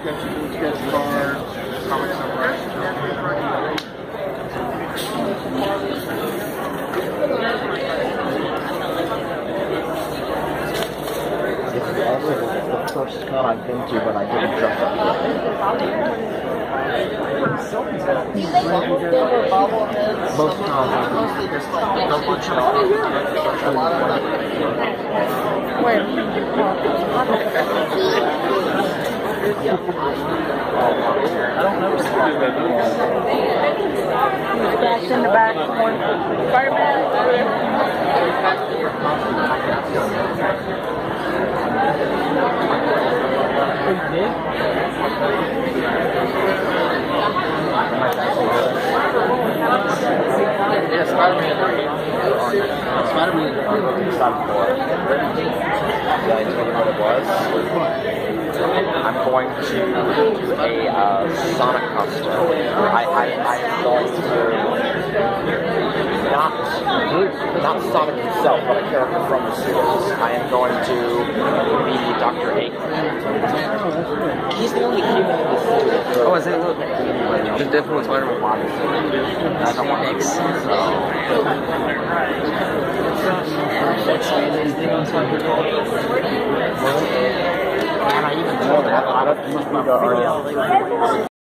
sketch cards, comic summary. This is also the first con I've been to when I didn't dress up. Most cons are mostly just don't watch it all. Where? I don't know. Back in the back. Spider-Man. Yeah, Spider-Man. Spider-Man. Did I tell you what it was? I'm going to do a Sonic costume. I'm going to not Sonic himself, but a character from the series. I am going to be Dr. Eggman. He's the only human in the series. Oh, is it? The Deadpool and Spider-Man. I don't want to and I even know that a lot of these